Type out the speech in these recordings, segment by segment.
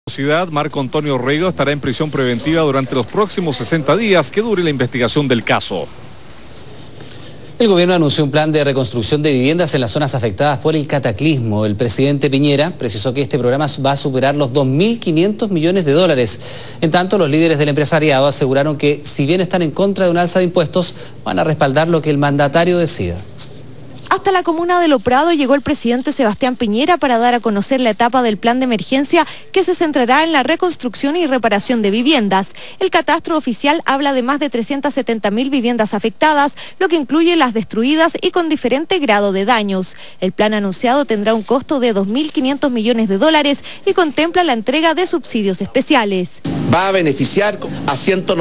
Marco Antonio Rego estará en prisión preventiva durante los próximos 60 días que dure la investigación del caso. El gobierno anunció un plan de reconstrucción de viviendas en las zonas afectadas por el cataclismo. El presidente Piñera precisó que este programa va a superar los 2.500 millones de dólares. En tanto, los líderes del empresariado aseguraron que, si bien están en contra de un alza de impuestos, van a respaldar lo que el mandatario decida. Hasta la comuna de Lo Prado llegó el presidente Sebastián Piñera para dar a conocer la etapa del plan de emergencia que se centrará en la reconstrucción y reparación de viviendas. El catastro oficial habla de más de 370.000 viviendas afectadas, lo que incluye las destruidas y con diferente grado de daños. El plan anunciado tendrá un costo de 2.500 millones de dólares y contempla la entrega de subsidios especiales. Va a beneficiar a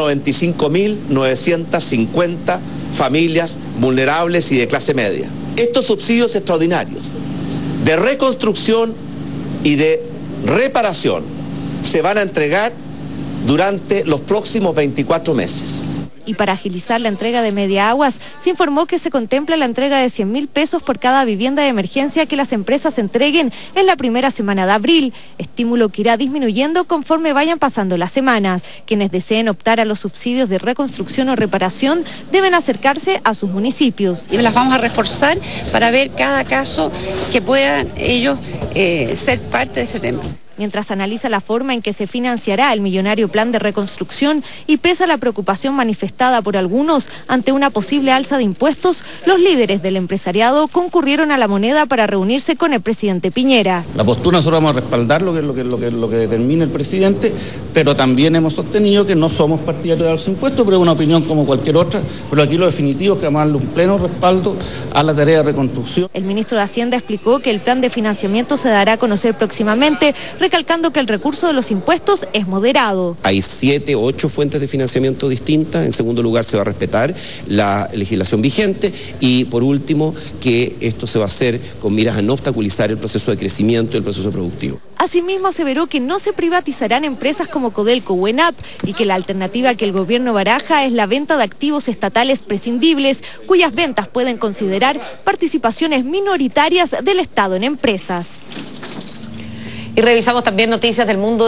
195.950 familias vulnerables y de clase media. Estos subsidios extraordinarios de reconstrucción y de reparación se van a entregar durante los próximos 24 meses. Y para agilizar la entrega de Mediaaguas, se informó que se contempla la entrega de 100.000 pesos por cada vivienda de emergencia que las empresas entreguen en la primera semana de abril, estímulo que irá disminuyendo conforme vayan pasando las semanas. Quienes deseen optar a los subsidios de reconstrucción o reparación deben acercarse a sus municipios. Y las vamos a reforzar para ver cada caso que puedan ellos ser parte de ese tema. Mientras analiza la forma en que se financiará el millonario plan de reconstrucción y pese a la preocupación manifestada por algunos ante una posible alza de impuestos, los líderes del empresariado concurrieron a La Moneda para reunirse con el presidente Piñera. La postura nosotros vamos a respaldar lo que determine el presidente, pero también hemos sostenido que no somos partidarios de los impuestos, pero es una opinión como cualquier otra, pero aquí lo definitivo es que vamos a darle un pleno respaldo a la tarea de reconstrucción. El ministro de Hacienda explicó que el plan de financiamiento se dará a conocer próximamente, recalcando que el recurso de los impuestos es moderado. Hay 7 o 8 fuentes de financiamiento distintas. En segundo lugar, se va a respetar la legislación vigente y por último, que esto se va a hacer con miras a no obstaculizar el proceso de crecimiento y el proceso productivo. Asimismo, aseveró que no se privatizarán empresas como Codelco o ENAP y que la alternativa que el gobierno baraja es la venta de activos estatales prescindibles, cuyas ventas pueden considerar participaciones minoritarias del Estado en empresas. Y revisamos también noticias del mundo